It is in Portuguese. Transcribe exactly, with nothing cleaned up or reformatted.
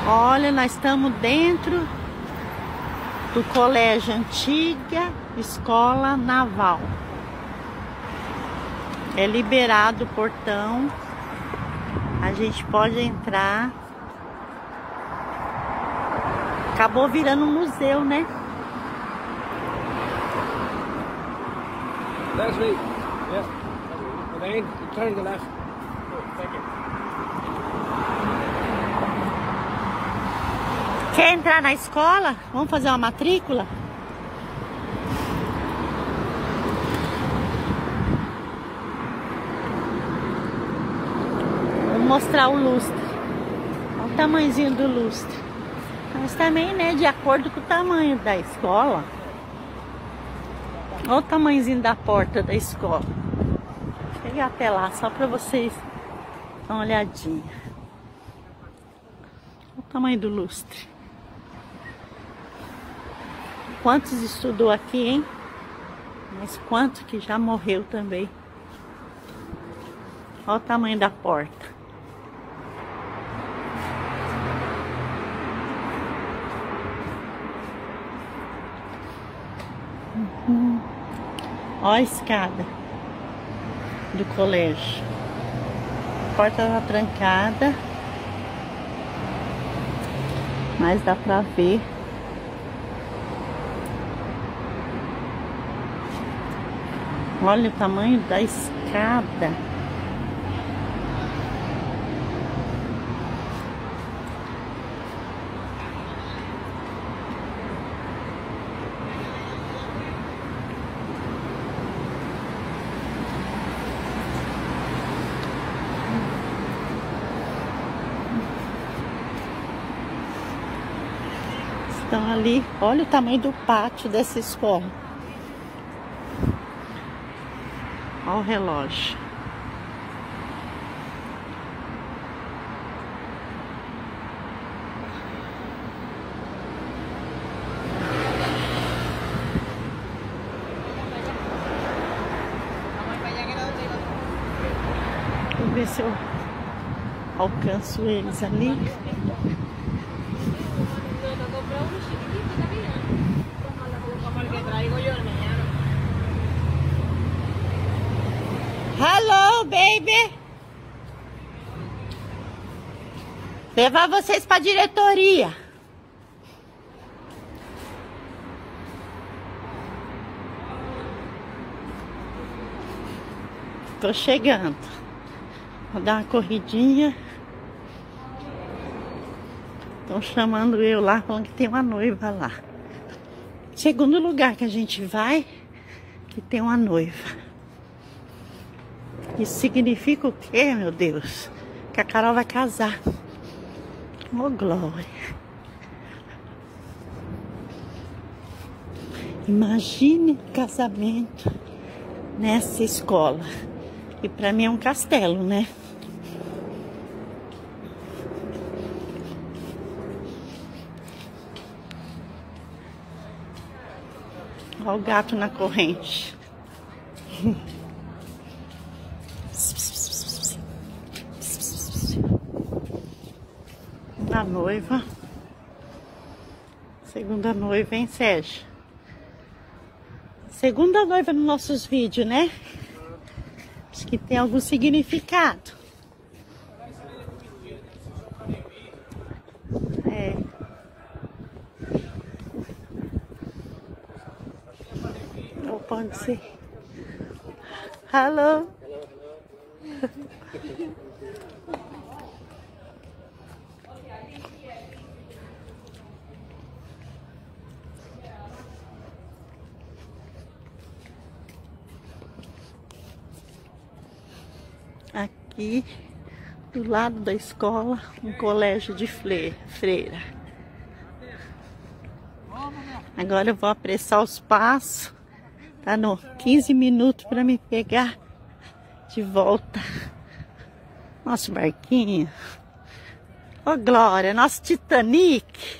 Olha, nós estamos dentro do colégio Antiga Escola Naval. É liberado o portão. A gente pode entrar. Acabou virando um museu, né? That's me. Yeah. And then you turn to the left. Thank you. Quer entrar na escola? Vamos fazer uma matrícula? Vou mostrar o lustre. Olha o tamanhozinho do lustre. Mas também, né, de acordo com o tamanho da escola. Olha o tamanhozinho da porta da escola. Vou chegar até lá só para vocês dar uma olhadinha. Olha o tamanho do lustre. Quantos estudou aqui, hein? Mas quanto que já morreu também. Olha o tamanho da porta. Uhum. Olha a escada do colégio. A porta tá trancada, mas dá pra ver. Olha o tamanho da escada. Estão ali. Olha o tamanho do pátio dessa escola. Olha o relógio. Vou ver se eu alcanço eles ali. Hello, baby. Levar vocês para a diretoria. Tô chegando. Vou dar uma corridinha. Estão chamando eu lá, falando que tem uma noiva lá. Segundo lugar que a gente vai, que tem uma noiva. Isso significa o quê, meu Deus? Que a Carol vai casar. Oh, glória. Imagine o casamento nessa escola. E pra mim é um castelo, né? Olha o gato na corrente. A noiva. Segunda noiva, hein, Sérgio? Segunda noiva nos nossos vídeos, né? Acho que tem algum significado. É. Ou pode ser. Hello. Aqui do lado da escola, um colégio de freira. Agora eu vou apressar os passos. Tá no quinze minutos para me pegar de volta. Nosso barquinho. Ô, Glória, nosso Titanic.